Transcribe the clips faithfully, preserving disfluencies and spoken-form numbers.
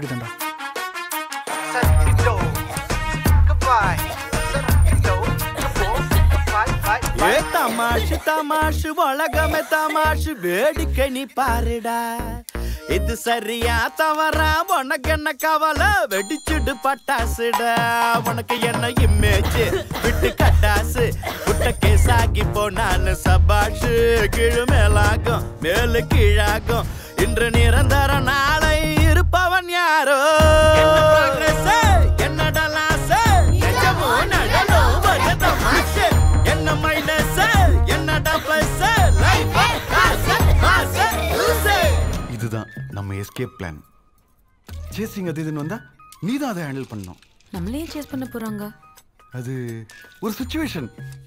வேண்டியதாண்டா. ஏ தமாஷு தமாஷு உலகமே தமாஷு வேடிக்கை நீ பாருடா. இது சரியா தவறா உனக்கு என்ன கவலை வெடிச்சுடு பட்டாசுடா. உனக்கு என்ன இமேஜ் விட்டு கட்டாசு புட்ட கேசாகி போனான்னு சபாஷு. கீழு மேலாகும் மேலு கீழாகும் இன்று நிரந்தர நாளை இருப்பவன் யாரோ. என்னடலாம் என்ன மைனஸ் என்னடா பிளஸ் லைஃப் இதுதான் நம்ம எஸ்கேப் பிளான். சேசிங் அது இதுன்னு வந்தா நீ தான் அதை ஹேண்டில் பண்ணணும். நம்மளே சேஸ் பண்ண போறாங்க. அது ஒரு சிச்சுவேஷன்.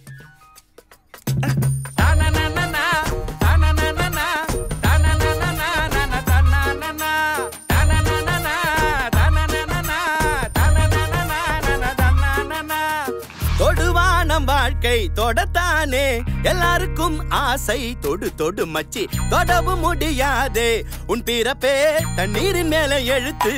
தொடுவானம் வாழ்க்கை தொடத்தானே எல்லாருக்கும் ஆசை. தொடு தொடு மச்சி தொடவும் முடியாதே உன் பிறப்பே தண்ணீரின் மேல எழுத்து.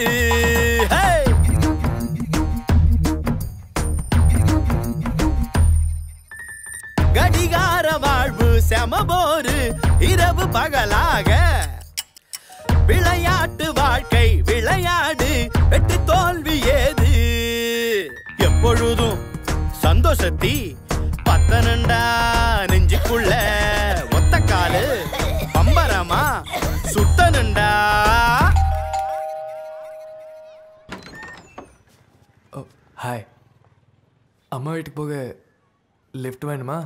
கடிகார வாழ்வு செமபோரு இரவு பகலாக. விளையாட்டு வாழ்க்கை விளையாடு வெற்றி தோல்வி ஏது. எப்பொழுதும் சந்தோஷத்தி பத்தனண்டா நெஞ்சுக்குள்ள ஒத்த காலு பம்பரமா சுத்தனுண்டா. ஹாய், அம்மா வீட்டுக்கு போக லிஃப்ட் வேணுமா?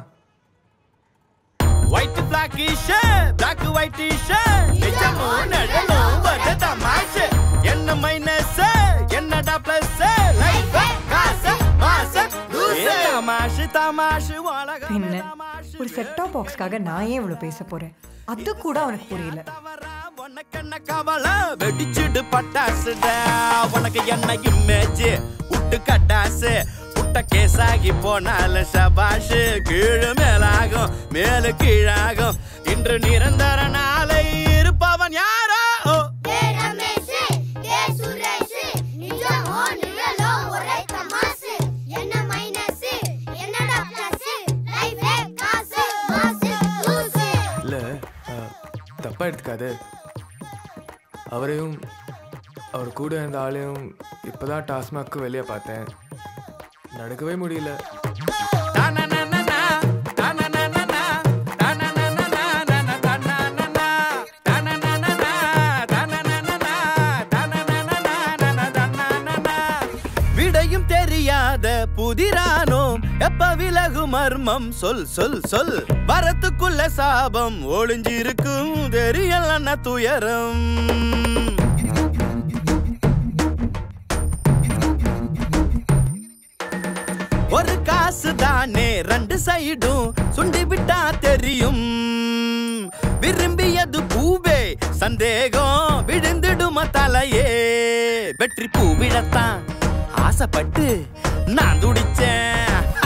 White black shirt black white shirt நிஜமோ நடனோ வட தமாஷ். என்ன மைனஸ் என்னடா பிளஸ் லைஃப் காசு மாசு தமாஷு தமாஷு உலக. என்ன ஒரு செட் டாப் பாக்ஸ்க்காக நான் ஏன் இவ்வளவு பேச போறேன்? அது கூட உனக்கு புரியல. உனக்கு என்ன கவலை வெடிச்சுடு பட்டாசுடா. உனக்கு என்ன இமேஜ் விட்டு கட்டாசு புட்ட கேசாகி போனாலும் சபாஷு. கீழு மேலாகும் மேலு கீழாகும் இன்று நிரந்தர நாளை இருப்பவன் யாரோ. தப்பா எடுத்துக்காது. அவரையும் அவர் கூட இருந்த ஆளையும் இப்பதான் டாஸ்மாக்கு வெளியே பார்த்தேன். நடக்கவே முடியல. விடையும் தெரியாத புதிரானோம் எப்ப விலகு மர்மம் சொல் சொல் சொல். வரத்துக்குள்ள சாபம் ஒளிஞ்சிருக்கும் தெரியல துயரம். ஒரு காசு தானே ரெண்டு சைடும் சுண்டி விட்டா தெரியும். விரும்பியது பூவே சந்தேகம் விழுந்துடும தலையே. வெற்றி பூவிடத்தான் ஆசைப்பட்டு நான் துடிச்சேன்.